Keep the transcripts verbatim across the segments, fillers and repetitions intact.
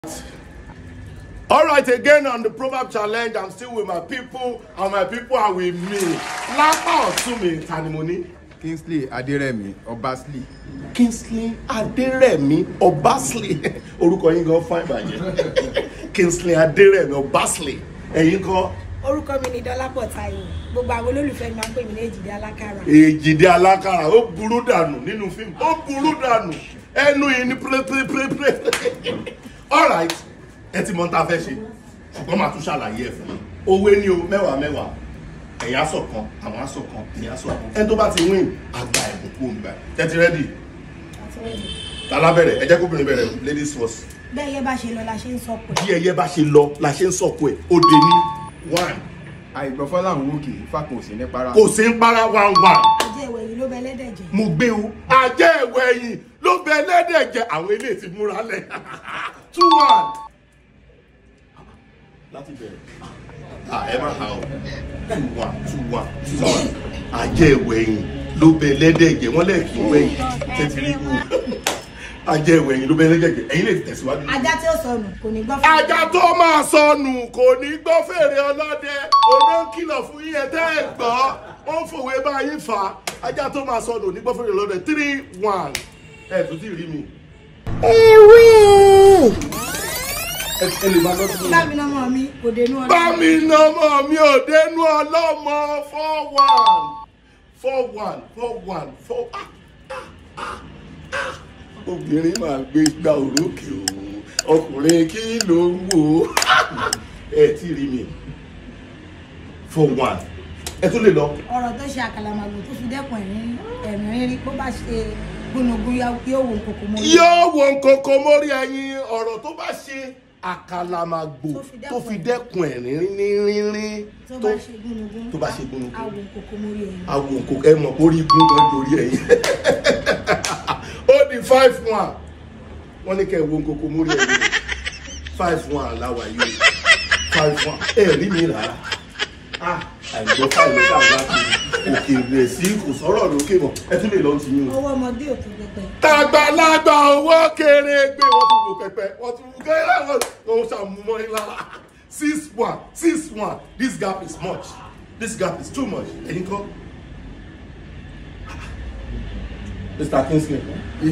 All right, again on the Proverbs challenge, I'm still with my people, and my people are with me. Lapa Otumi Tanimoni. Kingsley Aderemi Obasli. Kingsley Aderemi Obasli. Orúkọ yín gan fine bàjẹ́. Kingsley Aderemi Obasli. Ẹ̀yin kọ́. Orúkọ mi ni Dọ́lápọ̀ Táíwò. Gbogbo àwọn olólùfẹ́ mi máa ń pè mí ní Ejide Alakara. Ejide Alakara ó burú dànù nínú fíìmù. Ó burú dànù. Ẹnu yìí ni pre pre pre pre. All right. Ẹ ti mọ̀ tá fẹ́ ṣe. Ṣùgbọ́n màá tún ṣàlàyé ẹ̀ fún yín. Owó ni o mẹ́wàá mẹ́wàá. Ẹ̀yin aṣọ kan, àwọn aṣọ kan, ẹ̀yin aṣọ kan. Ẹni tó bá ti win, àgbà ẹ̀bùn kú òǹgbà. Tẹ́tí rẹ́dì. Tálá bẹ̀rẹ̀, ẹ jẹ́ kó bẹ̀rẹ̀ bẹ̀rẹ̀ ladies first. Bí ẹyẹ bá ṣe lọ la ṣe ń sọ̀kò ẹ̀. Bí ẹyẹ bá ṣe lọ la ṣe ń sọ̀kò ẹ̀. Ó dé ní one. Àìgbọ̀fọ́ làwọn òkè fákùn òsì ní para. Kò sí ń para one one. Ajẹ́ ìwẹ̀ yìí ló bẹ lẹ́dẹ̀ jẹ. Mo gbé o. Ajẹ́ ìwẹ̀ yìí ló bẹ lẹ́dẹ̀ jẹ. Àwọn eléyìí ti múra lẹ̀. Two one. Láti bẹ̀rẹ̀. Ah, ẹ máa ha o. Two one, two one, two one. Ajẹ́ ìwẹ̀ yìí ló bẹ lẹ́dẹ̀ jẹ. Wọ́n lẹ̀ kí wẹ̀ yìí. Tẹ́tí rí kú. Ajẹ́ ìwẹ̀ yìí ló bẹ lẹ́dẹ̀ jẹ. Ẹ̀yin lè tẹ̀síwájú. Ajá tí ó sọnù kò ní gbọ́ fèrè. Ajá tó máa sọnù kò ní gbọ́ fèrè ọlọ́dẹ. Òun ń kìlọ̀ fún yín ẹ tẹ́ ẹ gbọ́. Ó ń fòwe bá yín fà á. Ajá tó máa sọnù ní gbọ́ fèrè ọlọ́dẹ. Three one. Ẹ tún ti rí mi. Ewé. Ẹ lè máa lọ sí mi. Bá mi nọmọ mi kò dénú ọlọ́mọ. Bá mi nọmọ mi ò dénú ọlọ́mọ. Four one. Four one. Four one. Four. Ah, ah, ah, ah. Obìnrin máa gbé gba òrókè o. Ọkùnrin kí ló ń wò ó? Ẹ tí rí mi. Four one. Ẹ tún lè lọ. Ọ̀rọ̀ tó ṣe àkàlàmàgbò tó fi dẹ́kun ẹ̀rín ẹ̀rín rírí bó bá ṣe gbónúgbó yóò wo nkòkò mórí. Yóò wo nkòkò mórí ẹyin. Ọ̀rọ̀ tó bá ṣe àkàlàmàgbò tó fi dẹ́kun ẹ̀rín rínrín. Tó bá ṣe gbónúgbó. Tó bá ṣe gbónúgbó. Awo nkòkò mórí ẹyin. Awo nkòkò ẹ mọ̀ orí igun kan lórí ẹyin. Ó di five one. Wọ́n ní kẹ́ ẹ̀ wo nkòkò mórí ẹyin. Five one láwa yìí. Five one. Ẹ rí mi rárá. Ah, àìgbọ́ fáwọn ọ̀gá àgbà òkè rẹ̀ sí kò sọ̀rọ̀ lókè mọ̀. Ẹ tún lè lọ sí yín o. Owó ọmọdé ò tún pẹpẹ. Tàgbàlagbà owó kéré gbé wọ́n tún wò pẹpẹ. Wọ́n tún wò kéré wọ́n ṣàmúmọ́ ilá. Six one. Six one. This gap is much. This gap is too much. Ẹ̀yin kọ́. Mister Kingsley.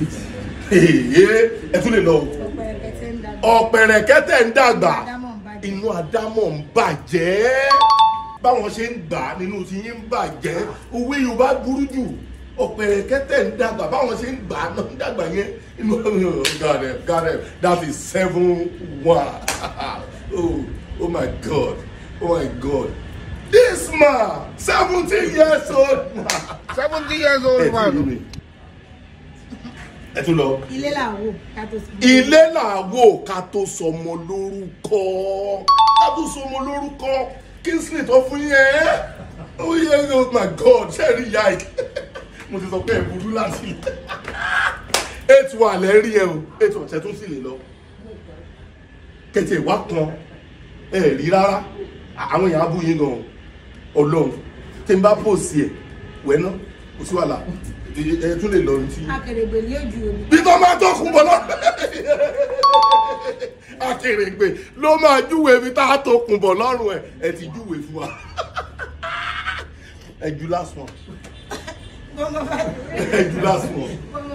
Ẹ tún lè lọ. Ọ̀pẹ̀rẹ̀kẹ́tẹ̀ ń dàgbà. Inú Ádámọ̀ ń bàjẹ́. Báwọn ṣe ń gbà nínú ti yín ń bàjẹ́. Òwe Yorùbá burú jù. Ọ̀pẹ̀rẹ̀kẹ́tẹ̀ ń dàgbà. Báwọn ṣe ń gbà náà ń dàgbà yẹn. Inú got it, got it. That is seven one. Oh, oh my God. Oh my God. This man, seventeen years old man. seventy years old man. Ẹ tún lọ. Ilé làwò ká tó sọmọ. Ilé làwò ká tó sọmọ lórúkọ. Ká tó sọmọ lórúkọ. Kingsley tó fún yẹn. Oh yeah, oh my God. Ṣé rí ìyá yìí? Mo ti sọ pé ẹ burú láti. Eight one lẹ rí ẹ o. Eight one ṣe tún sì lè lọ. Kẹ̀tẹ̀ wá kan. Ẹ rí rárá. Àwọn èèyàn á bú yín gan. Ọlọ́run. Tí n bá pòsì ẹ̀ wẹ̀ náà. Kò sí wàhálà. Ẹ tún lè lọ tí. Akèrègbè ní ojú omi. Bí tó máa tó kún bọ̀ lọ. Akèrègbè ló máa júwe bí tá a tó kún bọ̀ lọ́rùn ẹ̀. Ẹ ti júwe fún wa. Ẹ ju last one. Ẹ ju last one.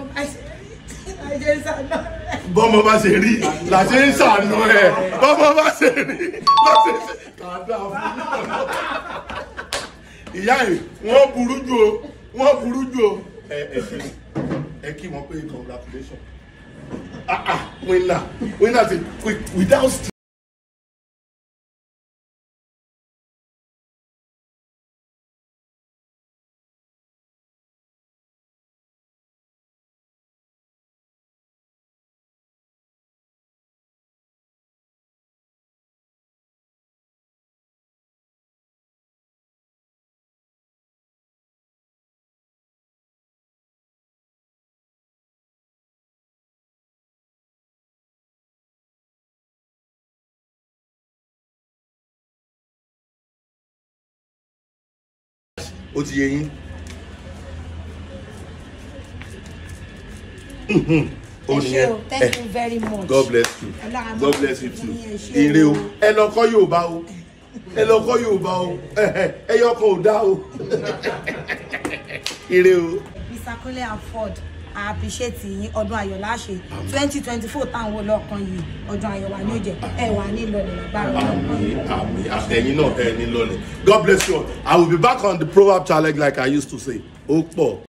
Bọ́mọ bá ṣe rí la ṣe ń ṣàánú ẹ̀. Bọ́mọ bá ṣe rí la ṣe ń ṣe kàdá fún mi. Ìyá yìí wọ́n burú jù o. Wọ́n burú jù o. Ẹ ẹ ṣe ẹ kí wọn pé congratulations. Ah ah winner winner ti without still. Ó ti yé yín. ó nìyẹn. Thank you very much. God bless you. God bless you too. Ire o. Ẹ lọ kọ́ Yorùbá o. Ẹ lọ kọ́ Yorùbá o. Ẹyọ kan ò dá o. Ire o. Mister Kunle Afford, I appreciate yín. Ọdún ayọ̀ láṣẹ. twenty twenty-four táwọn wo lọ́kàn yìí. Ọdún ayọ̀ wà ní ó jẹ́. Ẹ wà ní Ìlọrin lágbára. Àmín, àmín. Àtẹ̀yìn náà ẹ ní lọ́lẹ̀. God bless you all. I will be back on the Proverbs challenge like I used to say. Ó pọ̀.